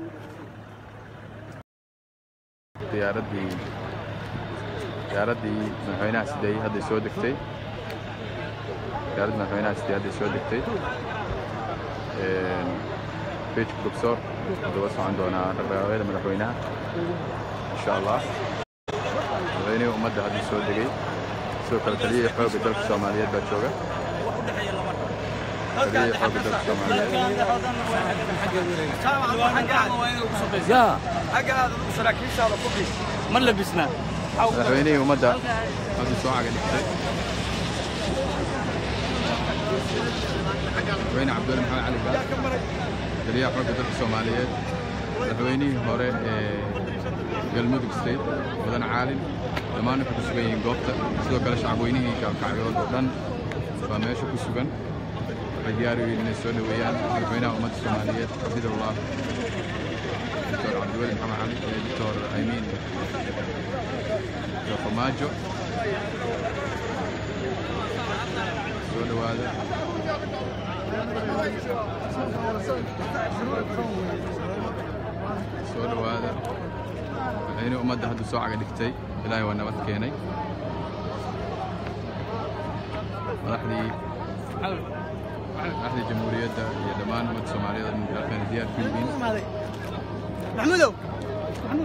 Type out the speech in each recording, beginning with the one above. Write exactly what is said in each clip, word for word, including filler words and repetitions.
diyaaradii diyaaradii madaxweynaha siday hadda soo degtay diyaaradii madaxweynaha siday hadda soo degtay beach professor hadda socon doonaa dhaqdhaqaaqyada madaxweynaha insha Allah madaxweynaha ummadda hadda soo degay soo kala taliye xoogga dalka Soomaaliyeed baa jooga taliye xoogga dalka Soomaaliyeed يا حاجة سراكيش على كوبي ما لبسنا madaxweynaha ummadda hadda soo caga dhigtay madaxweyne Cabdulle Maxamed Cali Gaas taliyaha xoogga dalka Soomaaliyeed madaxweynihii hore ee galmudug state mudan caalin dhammaan ku sugan yihiin goobta sidoo kale shacabweynihii kaalkacyood oo dhan baa meesha ku sugan waxay diyaar u yihiin inay soo dhaweeyaan madaxweynaha ummadda Soomaaliyeed xafidullah دكتور عبدالولي محمد علي دكتور أيمين فماجو سولو هذا سولو هذا الحين أمد هذا ساعة قدكتي إلهي وأنا بتكيني مدحدي مدحدي جمهورية يا دمان أمد الصومالية من كان ديار فيلبين محمودو محمود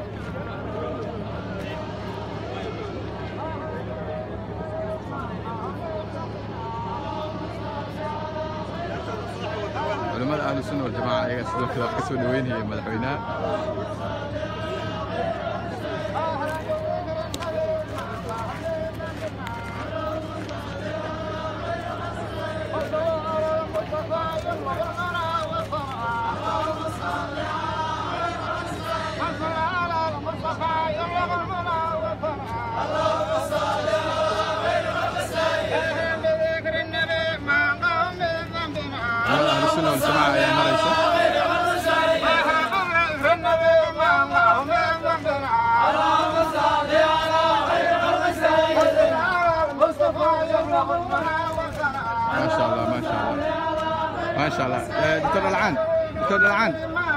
علماء أهل السنة والجماعة أيها السلوك لا قسوا وين هي مدحوينها السنة والجماعة يا مريسة ما شاء الله ما شاء الله ما شاء الله دكتور العان دكتور العان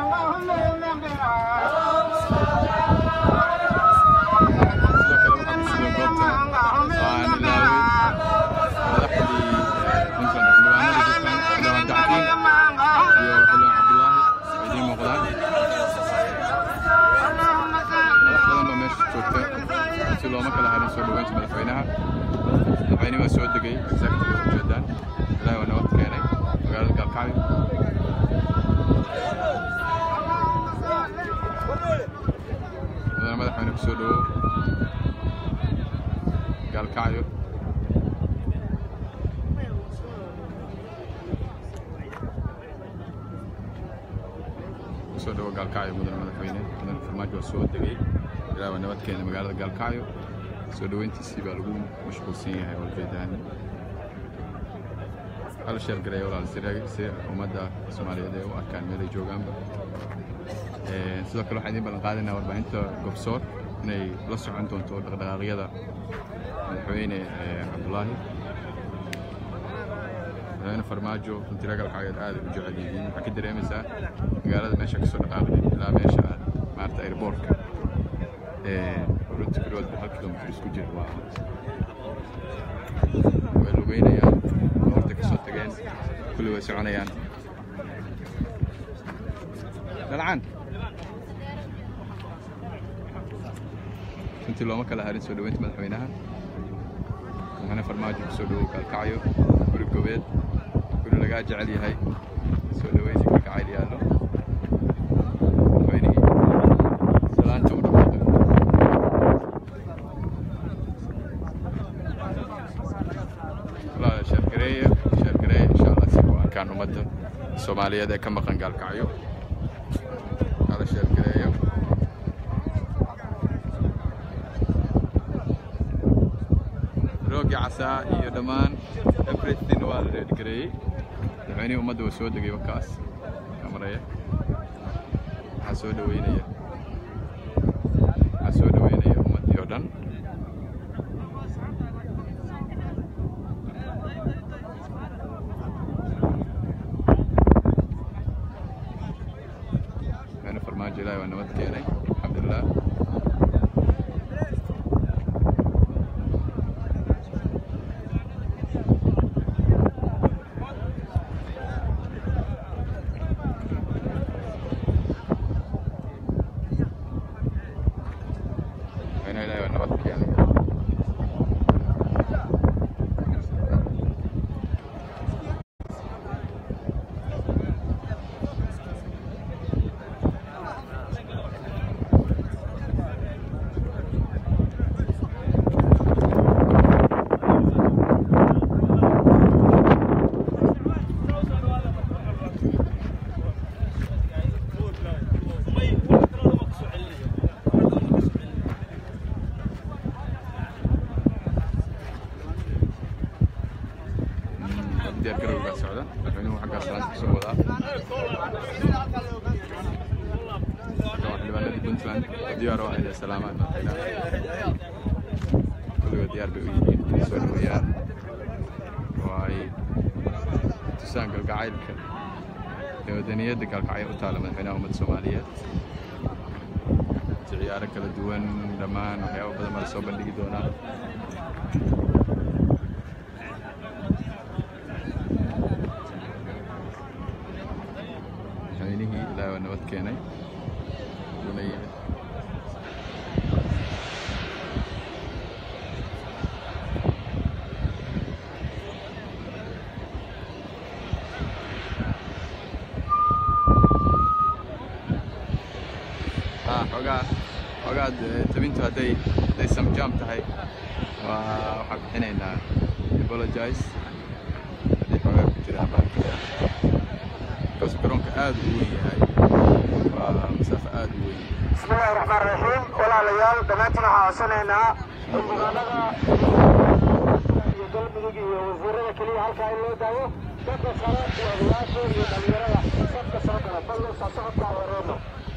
لو ما كلا هذا سو دوغانت مدحوينها madaxweynaha waa soo degay exactly oo jeedaan ilaahay waa nabad keenay magaalada Galkacyo madaxweynaha ku soo dhawo Galkacyo ku soo dhawo Galkacyo madaxweynaha madaxweynaha farmaajo waa soo degay ilaahay waa nabad keenay magaalada Galkacyo soo dhaweyntiisii baa lagu mashquulsan yahay waljeedaan hal shir garay walaal si ummadda Soomaaliyeed ay u arkaan meel ay joogaanba ee sidoo kale waxaan idin ballan qaadinaa warbaahinta Gobsoor inay la socon doonto dhaqdhaqaaqyada madaxweyne Cabdullaahi madaxweyne farmaajo intii Galkacyo aad u jecel yihiin waxa ka dareemaysaa magaalada meesha ka soo dhaqaaqday ilaa meesha maarta airportka ee runtii ku dhawaad hal kilomitir isku jira waa way lugeynayaan horta ka soo tageen kulli way soconayaan dalcan intii looma kala harin soo dhaweynta madaxweynaha waxaana farmaajo ku soo dhawo Galkacyo guri gobeed guri laga jecel yahay soo dhaweynta Galkacyo yaalo ummadda Soomaaliyeed ee ka maqan Galkacyo hada shir gareeyo roogi casaa iyo dhammaan everything waa la reed gareeyay madaxweynaha ummadda waa soo degay wakaas kamaraya waxaa soo dhaweynaya waxaa soo dhaweynaya ummaddii oo dhan إلهي ونمت كيني الحمد لله. هنا إلهي ونمت كيني. ديار قرب قاعد سعودة، الحين هو حق أصلاً سووا ذا. طبعاً اللي بلد بنتلاند ديار واحد يا سلامات ما كله ديار بيجين يسولوا وياه وايد تسانق القاعد لودنية دك القاعد وتعلم الحين هم الصومالية عيارك الدوان لمان وحياة بدل ما الصوب اللي يدونا لا ونوت كيني ونية ها حقا حقا تبينتو هدي هدي سم جام تهي وحق حنينا apologize هدي حقا كتير عبارك بس كرونك آد ويا هاي مسافة آد ويا. بسم الله الرحمن الرحيم. ولا ليال دمتنا عاصننا المغادرة يقلب يجي وزيرنا كلية هالك هاي اللي دايو دكتور صلاة وعياشه يدليرها صفقة صفقة فلو صفقة كاورينو.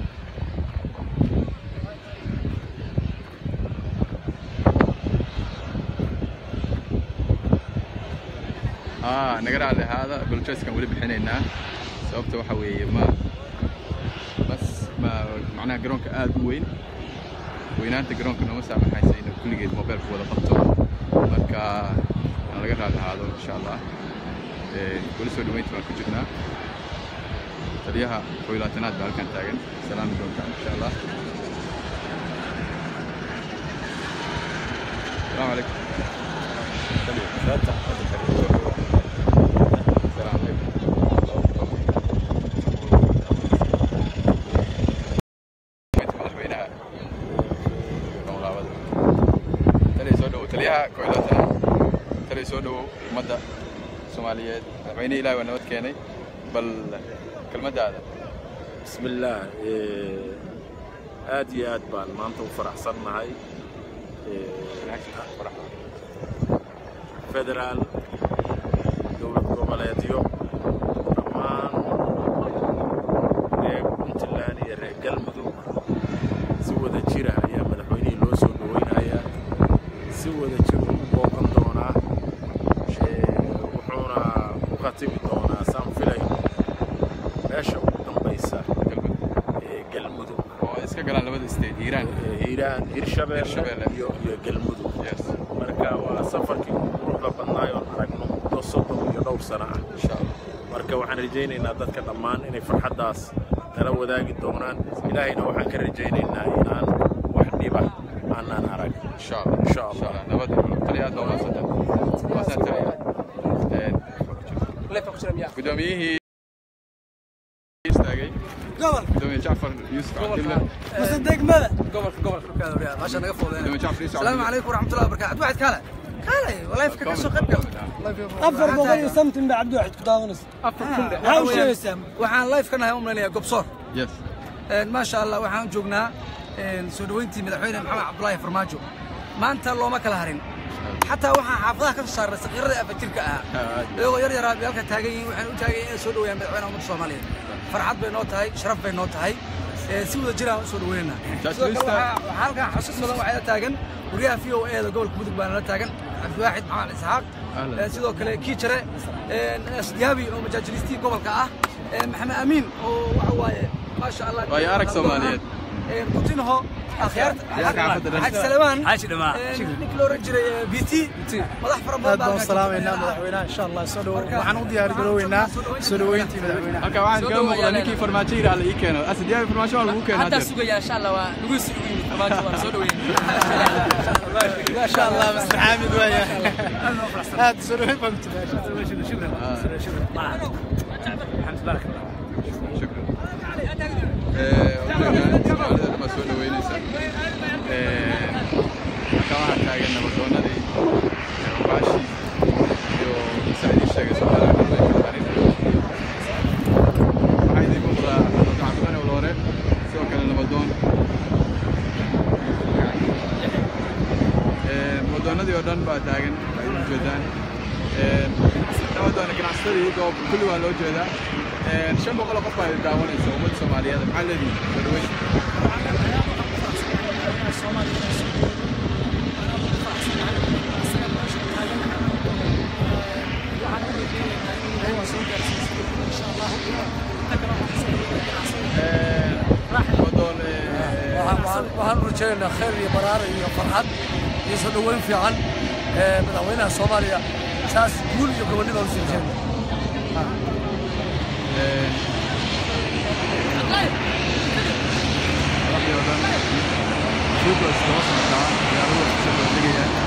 آه نقرأ على هذا بلوتشيس كان ولي بحنينا سببته وحوي ما بس ما معناها جرونك آد وين وينانت جرونك إنه مسافة حيسين كل جيد موبايل فوق قبته مركا أنا نقرأ على هذا إن شاء الله كل سوى دوينت ما كجنا تريها قويلاتنات بالكان تاجن سلام جرونك إن شاء الله. السلام عليكم. تليها كويلاتنا تلي سودو مدة سوماليات عيني إلهي ونوت كيني بل كلمة هذا بسم الله آدي آد بان ما أنتم فرح صرنا هاي فرح فدرال دولة قبلاتيو أمان ريق بنتلاني ريق المذوق سوى ذا جيرها يا مدحويني لو سودو وين هيا سوى ذا جيرها بوقن دونا وحونا وقاتبي دونا سام فيلي ماشا ودنبيسا قلمذوق اسكا قلان لبدا استيد إيران إيران هيرشابيل يو قلمذوق marka waa safarkii quruxda badnaayo aragno muddo soddon iyo dhowr sano ah insha Allah marka waxaan rajaynaynaa dadka dhammaan inay farxadaas nala wadaagi doonaan ilaahayna waxaan ka rajaynaynaa inaan wax dhiba aanan arag insha Allah insha Allah nabad qaliyaad oo maasatan maasatan ee leefa ku jira miyaa gudoomiyihi istaagay gobol gudoomiye Jaafar Yuusuf Cabdilla بس دقمة قبل قبل كذا وريال ما شاء الله قفوا السلام عليكم ورحمة الله وبركاته واحد كلا كلا والله يفكر شو قبل أفر بغي سمت من عبد واحد كداونس أفر كله هاو شيء اسم وحنا لايف كنا يوم لنا قبصور يس ما شاء الله وحنا جوجنا سودوينتي مدحوينا محمد عبد الله فرماجو ما أنت الله ما كله هرين حتى وحنا حافظها كل صار بس غير أفترك آه لو ير ير بيالك تاجي وحنا تاجي سودوين مدحوينا من الصوماليين فرحات بينوت هاي شرف بينوت هاي سوى جيران سودوينا حالك حسس مدن waxay taagan wariyaha V O A da gobolka mudug baan la taagan عبد الواحد maxamed isxaaq sidoo kale kii jare ee asdiyaabi oo majaajilisti gobolka ah maxamed amiin oo waxa waaye ma شاء الله ويا أرك سوماليات كنتينه أخيار حاج سلمان حاج دماء نكلو رجل بيتي مدح فرمان بالك السلام علينا مدحوينا إن شاء الله سلو وحنو ديار جلوينا سلوينتي مدحوينا أوكي وعن كم مغنيكي فرماتير على إيكانو أسد يا فرماتير على ممكن هذا سوقي إن شاء الله ونقول سلوين فرماتير سلوين ما شاء الله بس حامد ويا هذا سلوين فهمت شكرا شكرا الحمد لله شكرا وجهنا مسؤول وينسا كمان تاجنا نبضونا دي باشي يو سعيد الشيخ سؤال عن التاريخ عايز يقول لا تعبنا ولا سواء كان نبضون نبضونا دي ودان بعدين جدان نبضونا كنا عصري دوب كل واحد له جدا شن بقول لك قبل داون السومد الصومالية هذا محل دي بدوي waxaan rajaynaynaa khayr iyo baraar iyo farxad iyo soo dhaweyn fiican madaxweynaha Soomaaliya saas guul iyo gobonimo u soo jeedin شوفوا استوصلنا يا روح